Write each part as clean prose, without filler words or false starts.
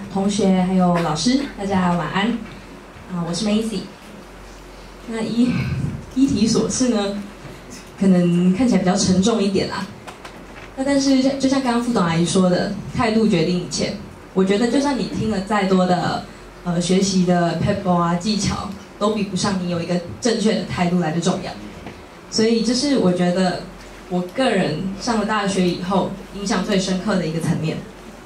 同学还有老师，大家晚安。我是 Macy。那依题所示呢，可能看起来比较沉重一点啦。但是就像刚刚副董阿姨说的，态度决定一切。我觉得就算你听了再多的学习的 pebble 啊技巧，都比不上你有一个正确的态度来的重要。所以这是我觉得我个人上了大学以后影响最深刻的一个层面。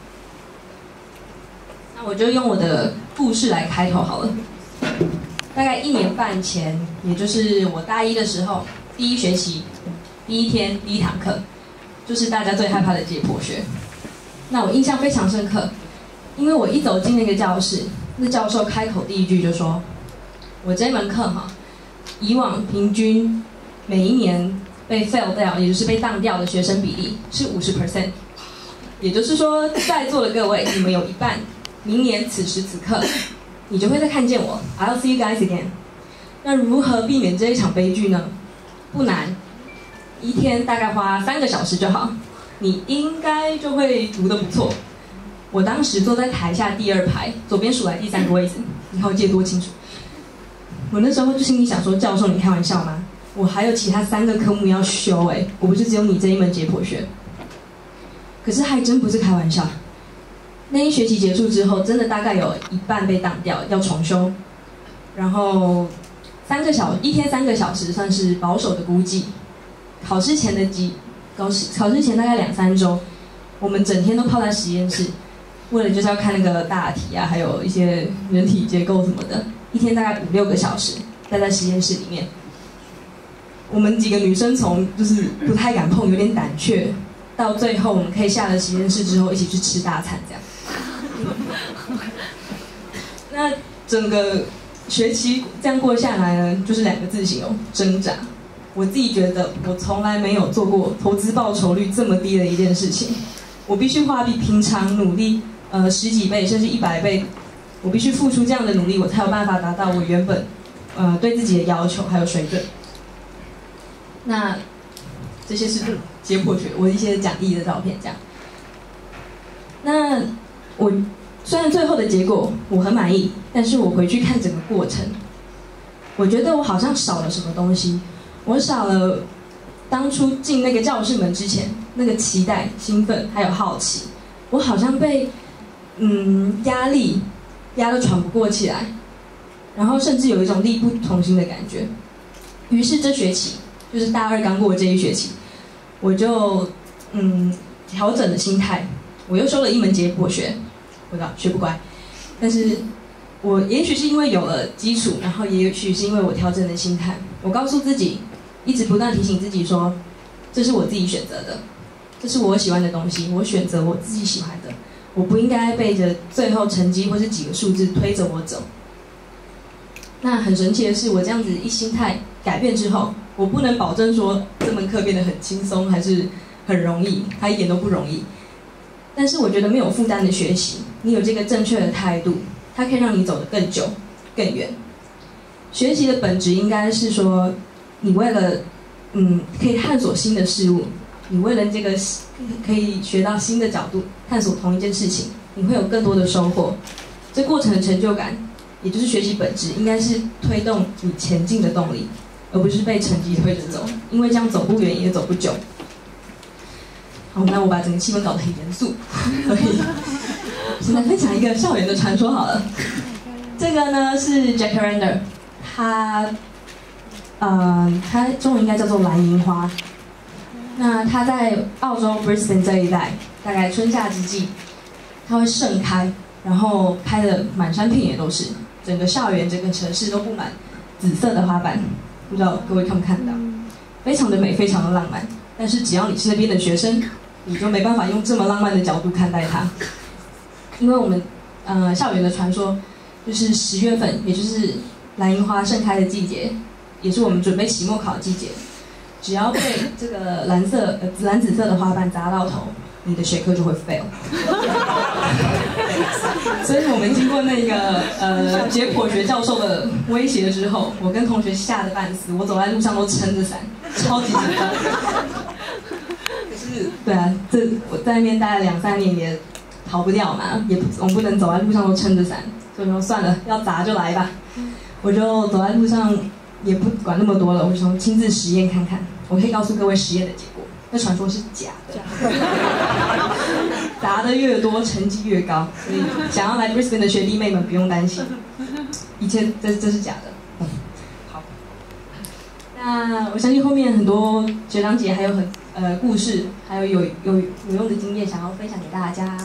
那我就用我的故事来开头好了。大概1年半前，也就是我大一的时候，第一学期第一天第一堂课，就是大家最害怕的解剖学。那我印象非常深刻，因为我一走进那个教室，那教授开口第一句就说：“我这门课以往平均每一年被 fail 掉，也就是被当掉的学生比例是50%，也就是说，在座的各位，你们有一半，明年此时此刻，你就会再看见我 ，I'll see you guys again。那如何避免这一场悲剧呢？不难，一天大概花3个小时就好，你应该就会读得不错。我当时坐在台下第2排，左边数来第3个位置，你看我记得多清楚。我那时候就心里想说，教授你开玩笑吗？我还有其他3个科目要修我不是只有你这一门解剖学。可是还真不是开玩笑。那一学期结束之后，真的大概有一半被当掉，要重修。然后一天3个小时算是保守的估计。考试前大概2-3周，我们整天都泡在实验室，为了就是要看那个大题啊，还有一些人体结构什么的，一天大概5-6个小时待在实验室里面。我们几个女生从就是不太敢碰，有点胆怯，到最后我们可以下了实验室之后一起去吃大餐这样。那整个学期这样过下来呢，就是2个字形容：挣扎。我自己觉得我从来没有做过投资报酬率这么低的一件事情。我必须花比平常努力10几倍甚至100倍，我必须付出这样的努力，我才有办法达到我原本对自己的要求还有水准。那这些是解剖学我一些讲义的照片这样。那我虽然最后的结果我很满意，但是我回去看整个过程，我觉得我好像少了什么东西。我少了当初进那个教室门之前那个期待、兴奋还有好奇。我好像被压力压得喘不过气来，然后甚至有一种力不从心的感觉。于是这学期就是大2刚过这一学期，我就调整了心态，我又修了一门解剖学。我知道学不乖，但是我也许是因为有了基础，然后也许是因为我调整了心态，我告诉自己，一直不断提醒自己说，这是我自己选择的，这是我喜欢的东西，我选择我自己喜欢的，我不应该背着最后成绩或是几个数字推着我走。那很神奇的是，我这样子一心态改变之后，我不能保证说这门课变得很轻松还是很容易，它一点都不容易。但是我觉得没有负担的学习，你有这个正确的态度，它可以让你走得更久更远。学习的本质应该是说，你为了可以探索新的事物，你为了这个可以学到新的角度探索同一件事情，你会有更多的收获。这过程的成就感，也就是学习本质，应该是推动你前进的动力，而不是被成绩推着走，因为这样走不远也走不久。好，那我把整个气氛搞得很严肃，所以现在分享一个校园的传说好了。这个呢是 Jacaranda， 它中文应该叫做蓝银花。那它在澳洲 Brisbane 这一带，大概春夏之际，它会盛开，然后开得满山遍野都是，整个校园、整个城市都布满紫色的花瓣。不知道各位看不看到？非常的美，非常的浪漫。但是只要你是那边的学生，你就没办法用这么浪漫的角度看待它，因为我们校园的传说就是10月份，也就是蓝银花盛开的季节，也是我们准备期末考的季节。只要被这个蓝紫色的花瓣砸到头，你的学科就会 fail。所以我们经过那个解剖学教授的威胁之后，我跟同学吓得半死，我走在路上都撑着伞，超级紧张。可是，对啊，我在那边待了2-3年，也逃不掉嘛，总不能走在路上都撑着伞，所以说算了，要砸就来吧。我就走在路上，也不管那么多了，我就说亲自实验看看。我可以告诉各位实验的结果，那传说是假的，砸的越多，成绩越高。所以想要来 Brisbane 的学弟妹们不用担心，一切这是假的。好，那我相信后面很多学长姐还有故事，还有有用的经验想要分享给大家。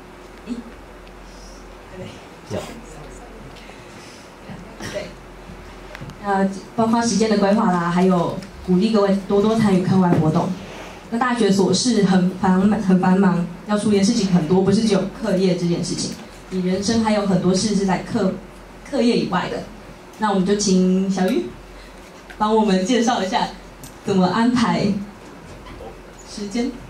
对，包括时间的规划啦，还有鼓励各位多多参与课外活动。那大学琐事很繁忙，要处理的事情很多，不是只有课业这件事情，你人生还有很多事是在课业以外的。那我们就请小玉帮我们介绍一下怎么安排时间。